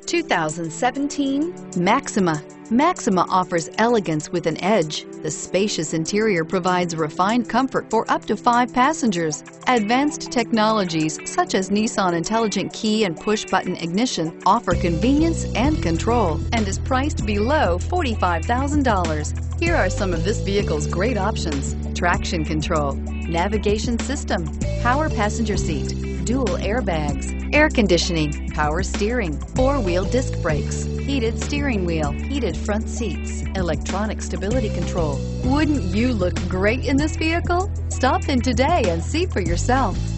2017 Maxima. Maxima offers elegance with an edge. The spacious interior provides refined comfort for up to 5 passengers. Advanced technologies such as Nissan Intelligent Key and push-button ignition offer convenience and control and is priced below $45,000. Here are some of this vehicle's great options: traction control, navigation system, power passenger seat, dual airbags, air conditioning, power steering, 4-wheel disc brakes, heated steering wheel, heated front seats, electronic stability control. Wouldn't you look great in this vehicle? Stop in today and see for yourself.